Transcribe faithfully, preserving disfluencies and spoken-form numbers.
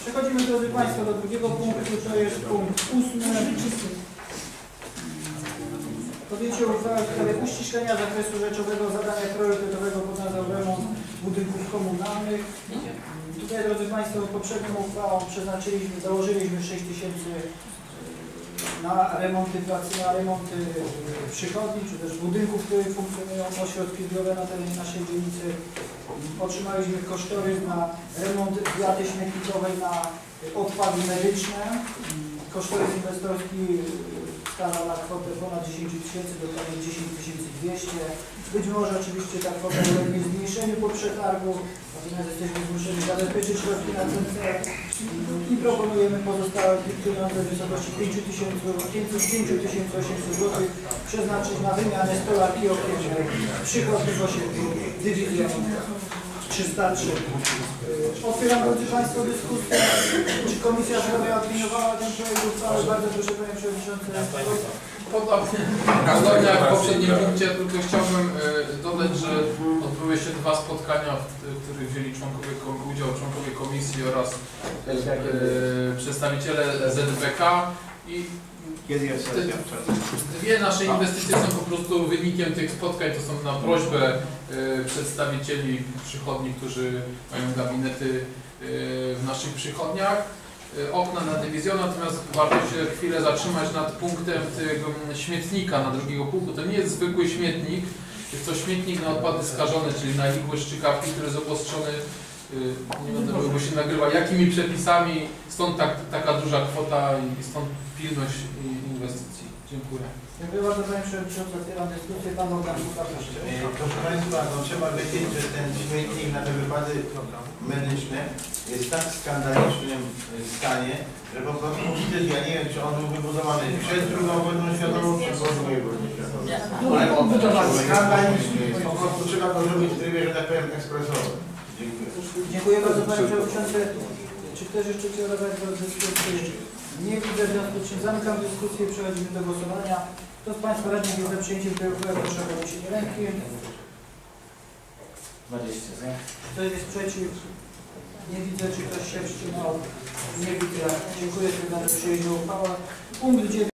Przechodzimy, drodzy Państwo, do drugiego punktu, to jest punkt ósmy. Podjęcie uchwały w sprawie uściślenia zakresu rzeczowego zadania priorytetowego pod nazwą remont budynków komunalnych. Tutaj, drodzy Państwo, poprzednią uchwałą przeznaczyliśmy, założyliśmy sześć tysięcy na remonty pracy, na remonty przychodni, czy też budynków, w których funkcjonują ośrodki zdrowia na terenie naszej dzielnicy. Otrzymaliśmy kosztorys na remont wiaty śmietnikowej na odpady medyczne. Kosztorys inwestorski stanowi na kwotę ponad dziesięć tysięcy, dokładnie dziesięć tysięcy dwieście. Być może oczywiście ta kwota ulegnie zmniejszeniu po przetargu, natomiast jesteśmy zmuszeni zabezpieczyć środki na ten cel i proponujemy pozostałe pieniądze w wysokości pięć tysięcy osiemset złotych przeznaczyć na wymianę stolarki okiennej przychodnych osiedli dywizjonu trzysta trzy. Otwieram, drodzy Państwo, dyskusję. Czy Komisja Zdrowia opiniowała ten projekt uchwały? Bardzo proszę, Panie Przewodniczący. Podobnie, podobnie jak w poprzednim punkcie, tylko chciałbym dodać, że odbyły się dwa spotkania, w których wzięli członkowie, udział członkowie komisji oraz e, przedstawiciele Z B K i te, dwie nasze inwestycje są po prostu wynikiem tych spotkań. To są na prośbę e, przedstawicieli przychodni, którzy mają gabinety e, w naszych przychodniach. Okna na dywizjon, natomiast warto się chwilę zatrzymać nad punktem tego śmietnika na drugiego pułku. To nie jest zwykły śmietnik, jest to śmietnik na odpady skażone, czyli na igłę szczykawki, który jest obostrzony, nie będę mówił, bo się nagrywa, jakimi przepisami, stąd tak, taka duża kwota i stąd pilność inwestycji. Dziękuję. Dziękuję bardzo, Panie Przewodniczący. Otwieram dyskusję. Pan Bogdan Kuka, proszę. Proszę Państwa, no, trzeba wiedzieć, że ten śmietnik na te wypady medyczne jest w tak skandalicznym stanie, że po prostu wstyd, ja nie wiem, czy on był wybudowany przed drugą wojną światową, czy po drugiej wojnie światowej. Ale on skandaliczny, po prostu trzeba to zrobić w trybie, że tak powiem, ekspresowym. Dziękuję. Dziękuję bardzo, Panie Przewodniczący. Czy ktoś jeszcze chce zabrać do dyskusji? Nie widzę, w związku z czym zamykam dyskusję i przechodzimy do głosowania. Kto z Państwa radnych jest za przyjęciem tej uchwały, proszę o podniesienie ręki. dwadzieścia za. Kto jest przeciw? Nie widzę, czy ktoś się wstrzymał. Nie widzę. Dziękuję, że przyjęliśmy uchwałę. Punkt dziewięć.